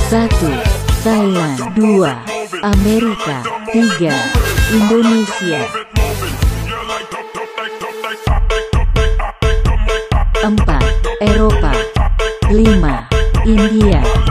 1. Thailand. 2. Amerika. 3. Indonesia. 4. Eropa. 5. India.